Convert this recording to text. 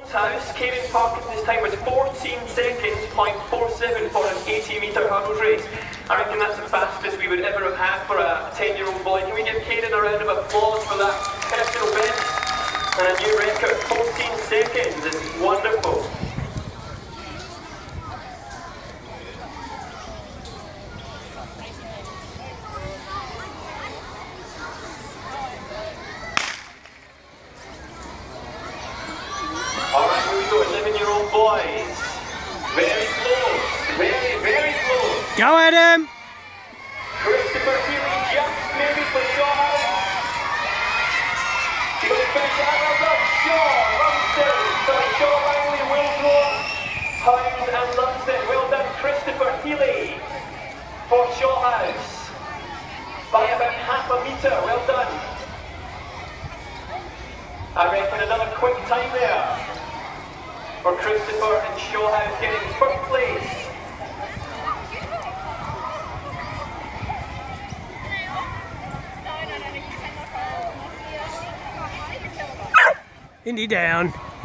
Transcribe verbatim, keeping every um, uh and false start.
House, Kieran Parkinson's time was fourteen seconds, point four seven for an eighty metre hurdles race. I reckon that's the fastest we would ever have had for a ten year old boy. Can we give Kieran a round of applause for that personal best? And a new record, fourteen seconds, it's wonderful. Alright, here we go, eleven year old boys. Very close, very, very close. Go Adam! Christopher Healy just maybe for Shaw. He goes back to Adams, Shaw, Lumsden, sorry, Shaw, Langley, Wilsgrove, Hines and Lumsden. Well done, Christopher Healy for Shaw House. By about half a metre, well done. I reckon another quick time there for Christopher and Shaw House getting first place. Indy down.